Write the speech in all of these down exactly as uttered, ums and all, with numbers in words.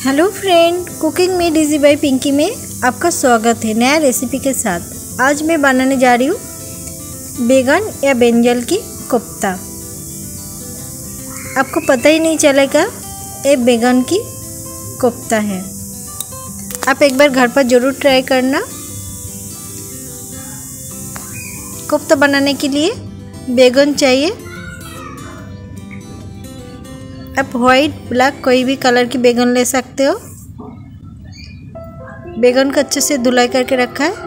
Hello friend, cooking में डिजी bye Pinky में आपका स्वागत है नया रेसिपी के साथ। आज मैं बनाने जा रही हूँ बैगन या ब्रिंजल की कोफ्ता। आपको पता ही नहीं चलेगा ये बैगन की कोफ्ता है। आप एक बार घर पर ज़रूर ट्राई करना। कोफ्ता बनाने के लिए बैगन चाहिए। आप वाइट ब्लैक कोई भी कलर की बैगन ले सकते हो। बैगन को अच्छे से धुलाई करके रखा है।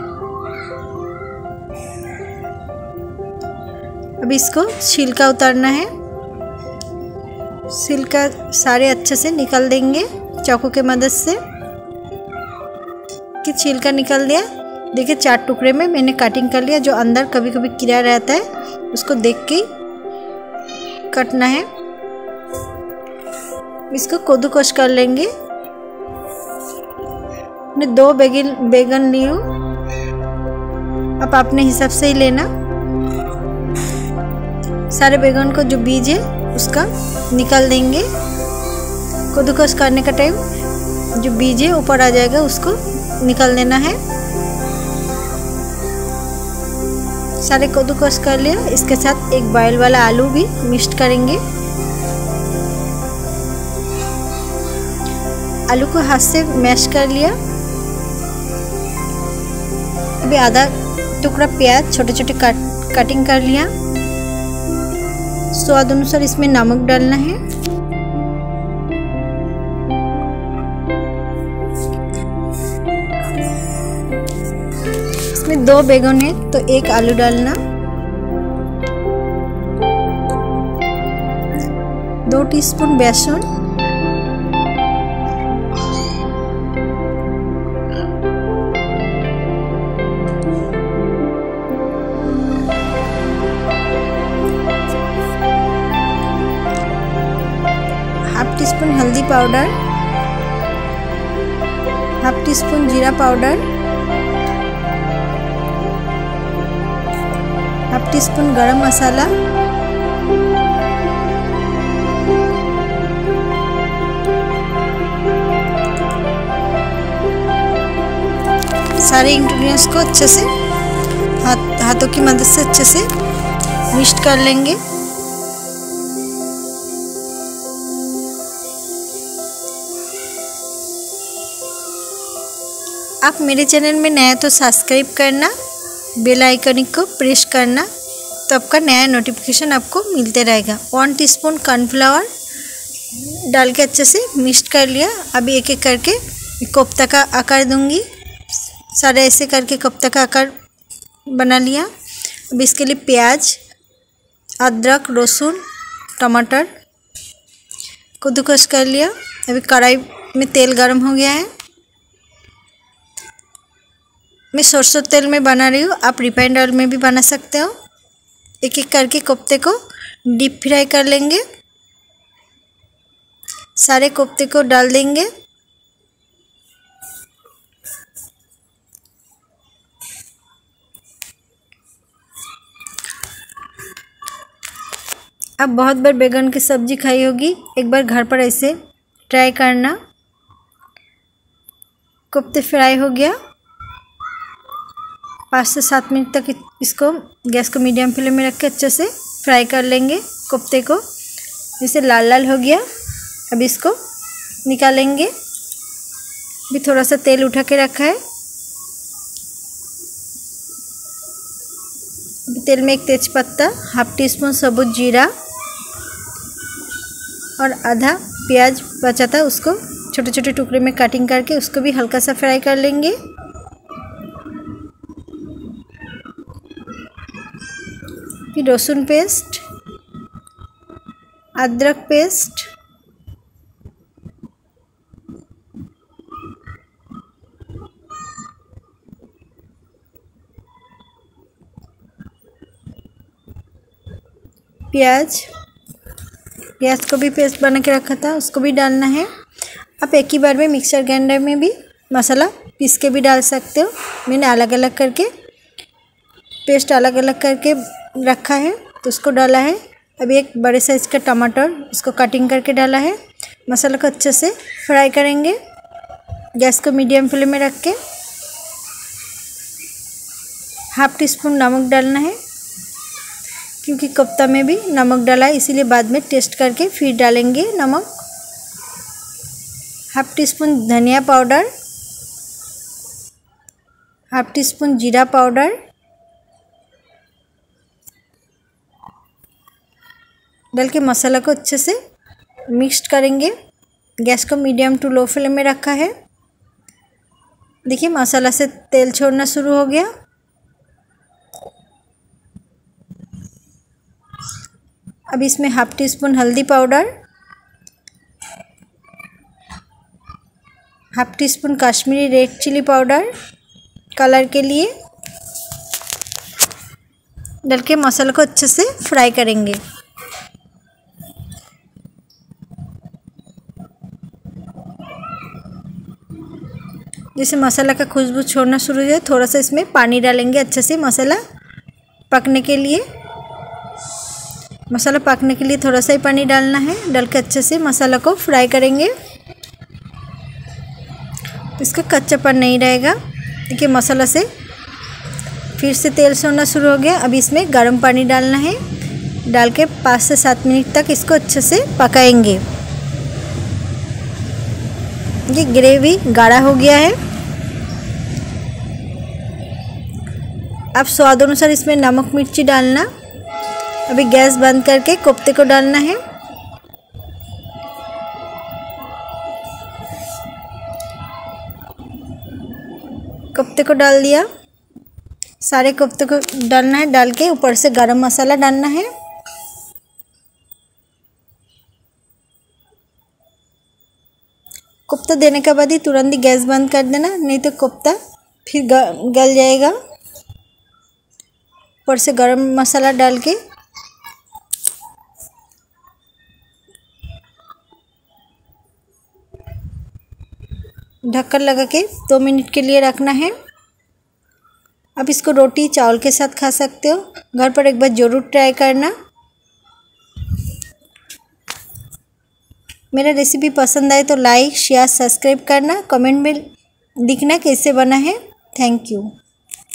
अब इसको छिलका उतारना है। छिलका सारे अच्छे से निकाल देंगे चाकू के मदद से। कि छिलका निकल दिया। देखिए चार टुकड़े में मैंने कटिंग कर लिया। जो अंदर कभी कभी कीड़ा रहता है उसको देख के काटना है। इसको कद्दूकस कर लेंगे। मैं दो बैगन बैगन ली हूँ। आप अपने हिसाब से ही लेना। सारे बैगन को जो बीज है उसका निकाल देंगे। कद्दूकस करने का टाइम जो बीज है ऊपर आ जाएगा उसको निकाल देना है। सारे कद्दूकस कर लिया। इसके साथ एक बॉयल वाला आलू भी मिक्स करेंगे। आलू को हाथ से मैश कर लिया। अभी आधा टुकड़ा प्याज छोटे छोटे काट कटिंग कर लिया। स्वाद अनुसार इसमें नमक डालना है। इसमें दो बैगन है तो एक आलू डालना। दो टीस्पून बेसन, हाफ टी स्पून हल्दी पाउडर, हाफ टी स्पून जीरा पाउडर, हाफ टी स्पून गरम मसाला, सारे इंग्रेडिएंट्स को अच्छे से हाथ हाथों की मदद से अच्छे से मिक्स कर लेंगे। आप मेरे चैनल में नया तो सब्सक्राइब करना, बेल आइकन को प्रेस करना तो आपका नया नोटिफिकेशन आपको मिलते रहेगा। वन टीस्पून कॉर्नफ्लावर डाल के अच्छे से मिक्स कर लिया। अभी एक एक करके कोफ्ता का आकार दूंगी। सारे ऐसे करके कोफ्ता का आकार बना लिया। अब इसके लिए प्याज, अदरक, लहसुन, टमाटर कद्दूकस कर लिया। अभी कढ़ाई में तेल गरम हो गया है। मैं सरसों तेल में बना रही हूँ। आप रिफाइंड ऑयल में भी बना सकते हो। एक एक करके कोफ्ते को डीप फ्राई कर लेंगे। सारे कोफ्ते को डाल देंगे। आप बहुत बार बैगन की सब्जी खाई होगी, एक बार घर पर ऐसे ट्राई करना। कोफ्ते फ्राई हो गया। पाँच से सात मिनट तक इसको गैस को मीडियम फ्लेम में रख के अच्छे से फ्राई कर लेंगे कोफ्ते को। जैसे लाल लाल हो गया। अब इसको निकालेंगे। भी थोड़ा सा तेल उठा के रखा है। तेल में एक तेज पत्ता, हाफ टी स्पून सबूत जीरा और आधा प्याज बचा था उसको छोटे छोटे टुकड़े में कटिंग करके उसको भी हल्का सा फ्राई कर लेंगे। फिर लहसुन पेस्ट, अदरक पेस्ट, प्याज प्याज को भी पेस्ट बना के रखा था उसको भी डालना है। आप एक ही बार में मिक्सर ग्राइंडर में भी मसाला पीस के भी डाल सकते हो। मैंने अलग अलग करके पेस्ट अलग अलग करके रखा है तो उसको डाला है। अभी एक बड़े साइज़ का टमाटर इसको कटिंग करके डाला है। मसाला को अच्छे से फ्राई करेंगे। गैस को मीडियम फ्लेम में रख के हाफ टी स्पून नमक डालना है, क्योंकि कोफ्ता में भी नमक डाला है, इसीलिए बाद में टेस्ट करके फिर डालेंगे नमक। हाफ टी स्पून धनिया पाउडर, हाफ टी स्पून जीरा पाउडर, डाल के मसाला को अच्छे से मिक्स करेंगे। गैस को मीडियम टू लो फ्लेम में रखा है। देखिए मसाला से तेल छोड़ना शुरू हो गया। अब इसमें हाफ टी स्पून हल्दी powder, half teaspoon Kashmiri red chilli powder colour के लिए डाल के मसाला को अच्छे से फ्राई करेंगे। जैसे मसाला का खुशबू छोड़ना शुरू हो जाए, थोड़ा सा इसमें पानी डालेंगे अच्छे से मसाला पकने के लिए। मसाला पकने के लिए थोड़ा सा ही पानी डालना है। डाल के अच्छे से मसाला को फ्राई करेंगे, इसका कच्चापन नहीं रहेगा। देखिए मसाला से फिर से तेल छोड़ना शुरू हो गया। अब इसमें गर्म पानी डालना है। डाल के पाँच से सात मिनट तक इसको अच्छे से पकाएंगे। ये ग्रेवी गाढ़ा हो गया है। अब स्वाद अनुसार इसमें नमक मिर्ची डालना। अभी गैस बंद करके कोफ्ते को डालना है। कोफ्ते को डाल दिया। सारे कोफ्ते को डालना है। डाल के ऊपर से गरम मसाला डालना है। कोफ्ता देने के बाद ही तुरंत ही गैस बंद कर देना, नहीं तो कोफ्ता फिर गल जाएगा। ऊपर से गरम मसाला डाल के ढक्कन लगा के दो मिनट के लिए रखना है। अब इसको रोटी चावल के साथ खा सकते हो। घर पर एक बार ज़रूर ट्राई करना। मेरा रेसिपी पसंद आए तो लाइक शेयर सब्सक्राइब करना। कमेंट में लिखना कैसे बना है। Thank you.